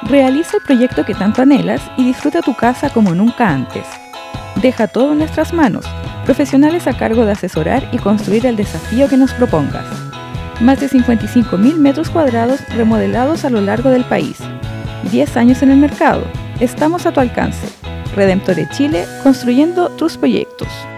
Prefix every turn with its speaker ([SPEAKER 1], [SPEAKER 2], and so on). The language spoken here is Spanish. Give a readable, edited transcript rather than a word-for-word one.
[SPEAKER 1] Realiza el proyecto que tanto anhelas y disfruta tu casa como nunca antes. Deja todo en nuestras manos, profesionales a cargo de asesorar y construir el desafío que nos propongas. Más de 55.000 metros cuadrados remodelados a lo largo del país. 10 años en el mercado. Estamos a tu alcance. Redemptore Chile, construyendo tus proyectos.